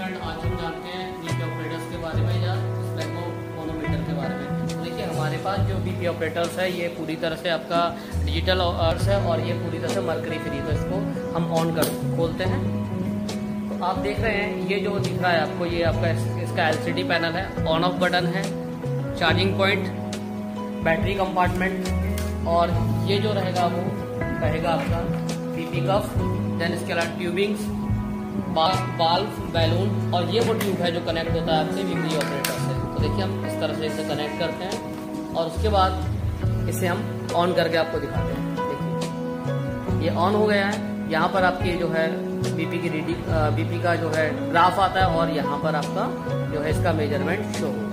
Friend, आज हम जानते हैं बीपी ऑपरेटर्स के बारे में या स्पेक्ट्रोमोनोमीटर के बारे में। तो देखिए हमारे पास जो बीपी ऑपरेटर्स है ये पूरी तरह से आपका डिजिटल अर्स है और ये पूरी तरह से मरकरी फ्री। तो इसको हम ऑन कर खोलते हैं तो आप देख रहे हैं ये जो दिख रहा है आपको, ये आपका इसका एलसीडी पैनल है, ऑन ऑफ बटन है, चार्जिंग पॉइंट, बैटरी कंपार्टमेंट और ये जो रहेगा वो रहेगा आपका बीपी कफ, देन इसके अलावा ट्यूबिंग्स, बाल्व, बैलून और ये वो ट्यूब है जो कनेक्ट होता है आपसे बीपी ऑपरेटर से। तो देखिए हम इस तरह से इसे कनेक्ट करते हैं और उसके बाद इसे हम ऑन करके आपको दिखाते हैं। देखिए ये ऑन हो गया है। यहाँ पर आपकी जो है बीपी की रीडिंग, बीपी का जो है ग्राफ आता है और यहाँ पर आपका जो है इसका मेजरमेंट शो